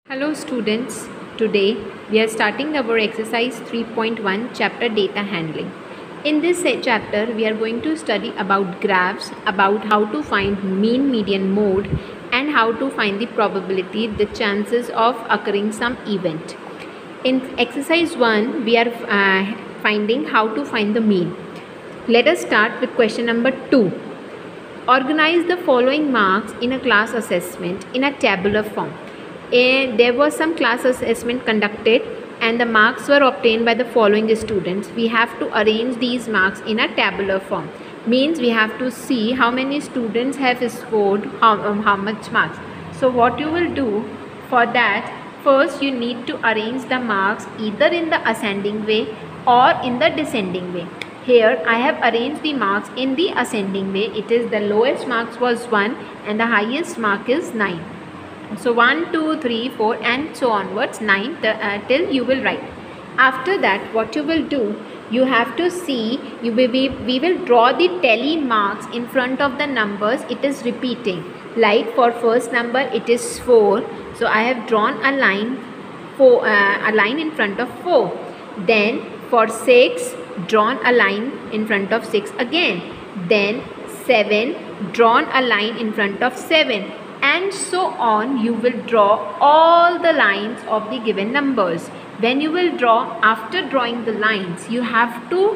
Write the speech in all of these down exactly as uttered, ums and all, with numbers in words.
Hello students, today we are starting our exercise three point one chapter data handling. In this chapter we are going to study about graphs, about how to find mean, median, mode and how to find the probability, the chances of occurring some event. In exercise one we are uh, finding how to find the mean. Let us start with question number two. Organize the following marks in a class assessment in a tabular form. A, there was some class assessment conducted and the marks were obtained by the following students. We have to arrange these marks in a tabular form. Means we have to see how many students have scored how, um, how much marks. So what you will do for that, first you need to arrange the marks either in the ascending way or in the descending way. Here I have arranged the marks in the ascending way. It is the lowest marks was one and the highest mark is nine. So one, two, three, four and so onwards nine uh, till you will write. After that what you will do, you have to see, you will be, we will draw the tally marks in front of the numbers it is repeating. Like for first number it is four. So I have drawn a line, for, uh, a line in front of four. Then for six, drawn a line in front of six again. Then seven, drawn a line in front of seven. And so on. You will draw all the lines of the given numbers. When you will draw, after drawing the lines, you have to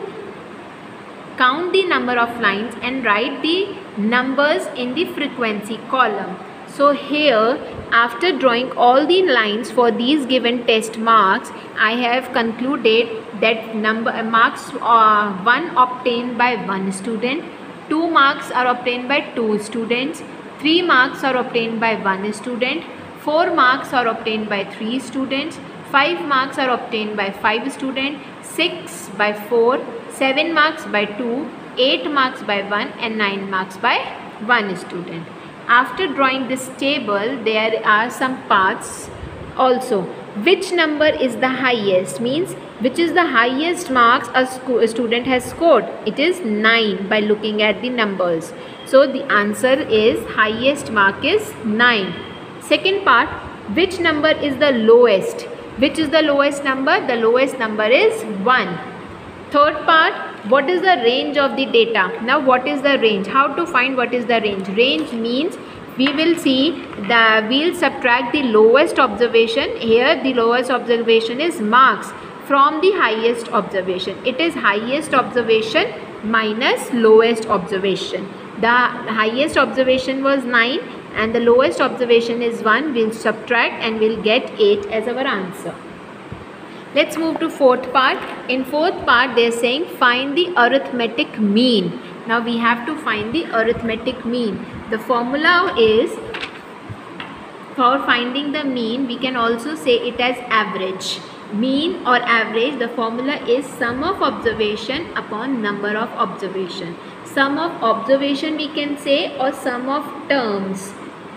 count the number of lines and write the numbers in the frequency column. So here, after drawing all the lines for these given test marks, I have concluded that number uh, marks are one obtained by one student, two marks are obtained by two students, three marks are obtained by one student, four marks are obtained by three students, five marks are obtained by five students, six by four, seven marks by two, eight marks by one and nine marks by one student. After drawing this table, there are some paths also. Which number is the highest? Means which is the highest marks a, a student has scored? It is nine by looking at the numbers. So the answer is highest mark is nine. Second part, which number is the lowest? Which is the lowest number? The lowest number is one. Third part, what is the range of the data? Now what is the range? How to find what is the range? Range means we will see the we'll subtract the lowest observation. Here the lowest observation is marks from the highest observation. It is highest observation minus lowest observation. The highest observation was nine and the lowest observation is one. We'll subtract and we'll get eight as our answer. Let's move to fourth part. In fourth part they are saying find the arithmetic mean. Now we have to find the arithmetic mean. The formula is, for finding the mean we can also say it as average. Mean or average, the formula is sum of observation upon number of observation. Sum of observation we can say, or sum of terms.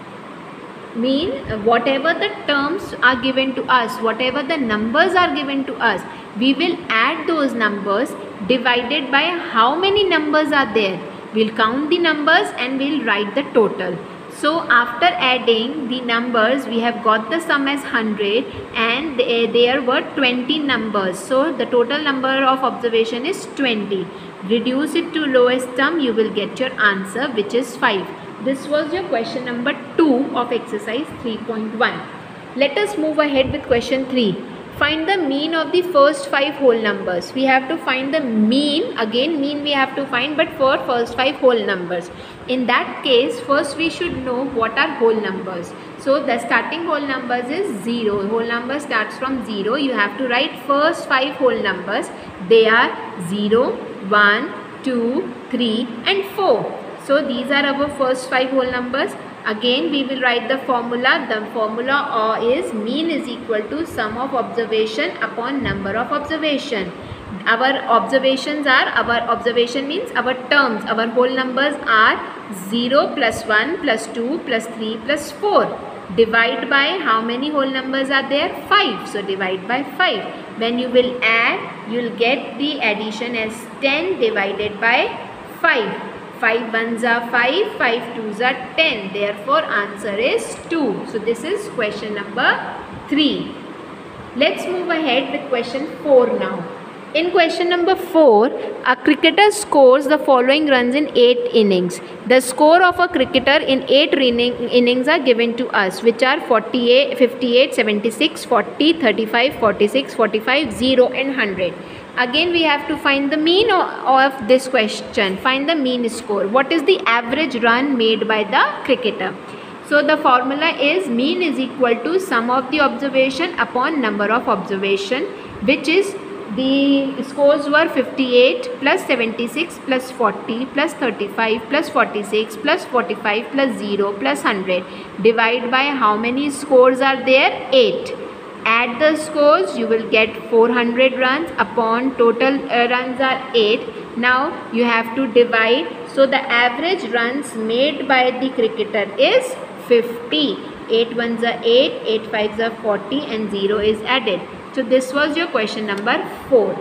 Mean whatever the terms are given to us, whatever the numbers are given to us, we will add those numbers divided by how many numbers are there. We'll count the numbers and we'll write the total. So after adding the numbers, we have got the sum as one hundred and there were twenty numbers. So the total number of observation is twenty. Reduce it to lowest term, you will get your answer, which is five. This was your question number two of exercise three point one. Let us move ahead with question three. Find the mean of the first five whole numbers. We have to find the mean. Again mean we have to find, but for first five whole numbers. In that case, first we should know what are whole numbers. So the starting whole numbers is zero. Whole number starts from zero. You have to write first five whole numbers. They are zero, one, two, three and four. So these are our first five whole numbers. Again we will write the formula. The formula is mean is equal to sum of observation upon number of observation. Our observations are, our observation means our terms, our whole numbers are zero plus one plus two plus three plus four. Divide by how many whole numbers are there? five. So divide by five. When you will add, you will get the addition as ten divided by five. five ones are five, five twos are ten. Therefore, answer is two. So, this is question number three. Let's move ahead with question four now. In question number four, a cricketer scores the following runs in eight innings. The score of a cricketer in eight innings are given to us, which are forty-eight, fifty-eight, seventy-six, forty, thirty-five, forty-six, forty-five, zero and one hundred. Again, we have to find the mean of this question. Find the mean score. What is the average run made by the cricketer? So, the formula is mean is equal to sum of the observation upon number of observation, which is the scores were fifty-eight plus seventy-six plus forty plus thirty-five plus forty-six plus forty-five plus zero plus one hundred. Divide by how many scores are there? eight. Add the scores, you will get four hundred runs upon total uh, runs are eight. Now you have to divide. So the average runs made by the cricketer is fifty. eight ones are eight, eight fives are forty and zero is added. So this was your question number four.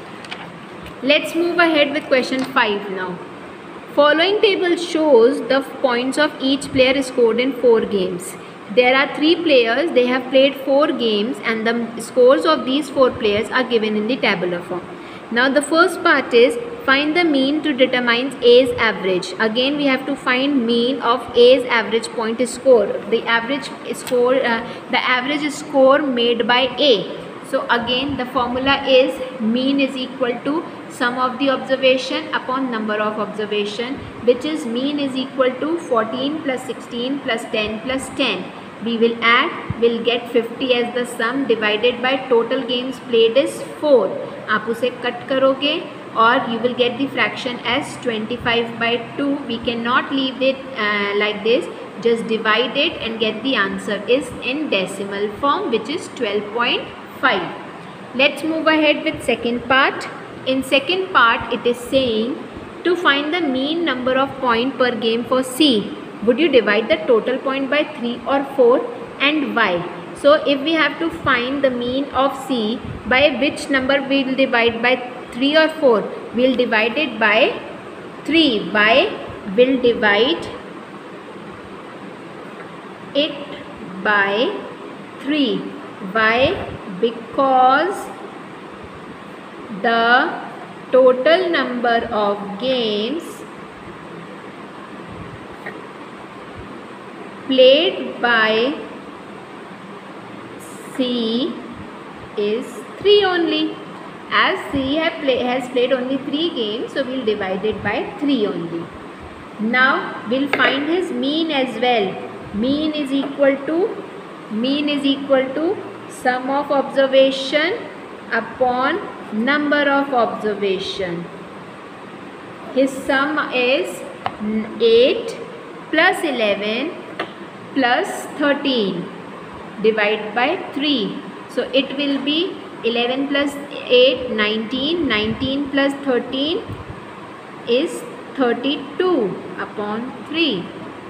Let's move ahead with question five now. Following table shows the points of each player scored in four games. There are three players, they have played four games and the scores of these four players are given in the tabular form. Now the first part is find the mean to determine A's average. Again we have to find mean of A's average point score. The average score, uh, the average score made by A. So again the formula is mean is equal to sum of the observation upon number of observation, which is mean is equal to fourteen plus sixteen plus ten plus ten. We will add, will get fifty as the sum divided by total games played is four. आप उसे cut करोगे और you will get the fraction as twenty-five by two. We cannot leave it uh, like this. Just divide it and get the answer is in decimal form, which is twelve point five. Let's move ahead with second part. In second part it is saying to find the mean number of point per game for C. Would you divide the total point by three or four and why? So if we have to find the mean of C, by which number we will divide, by three or four? We will divide it by three. Why? Will divide it by three. Why? Because the total number of games played by C is three only. As C have play, has played only three games, so we will divide it by three only. Now we will find his mean as well. Mean is equal to mean is equal to sum of observation upon number of observation. His sum is eight plus eleven plus thirteen. Divide by three. So it will be eleven plus eight, nineteen. nineteen plus thirteen is thirty-two upon three.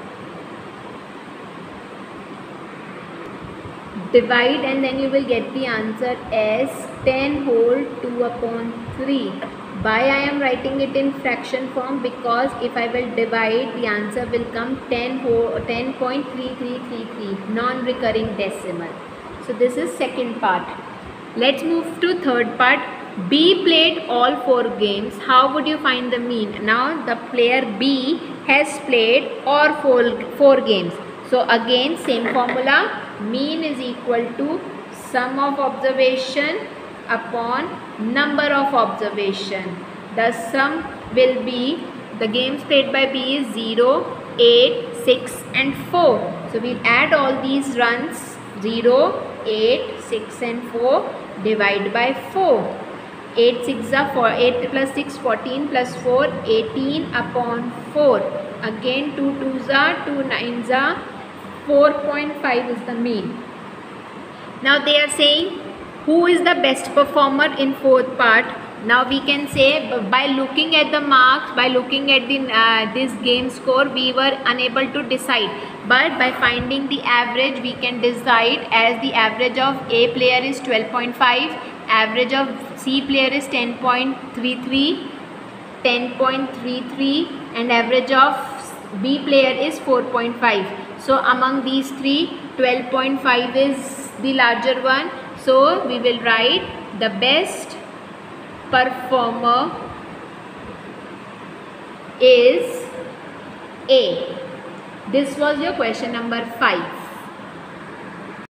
Divide and then you will get the answer as ten whole two upon three. Why I am writing it in fraction form? Because if I will divide, the answer will come ten whole ten point three three three three, non-recurring decimal. So this is second part. Let's move to third part. B played all four games. How would you find the mean? Now the player B has played all four, four games. So again same formula. Mean is equal to sum of observation upon number of observation. The sum will be, the games played by B is zero, eight, six and four. So we add all these runs, zero, eight, six and four, divide by four. eight six are four, eight plus six, fourteen plus four, eighteen upon four. Again two twos are, two nines are, four point five is the mean. Now they are saying who is the best performer in fourth part. Now we can say by looking at the marks, by looking at the uh, this game score, we were unable to decide. But by finding the average, we can decide, as the average of A player is twelve point five, average of C player is ten point three three, ten point three three, and average of B player is four point five. So among these three, twelve point five is the larger one. So we will write the best performer is A. This was your question number five.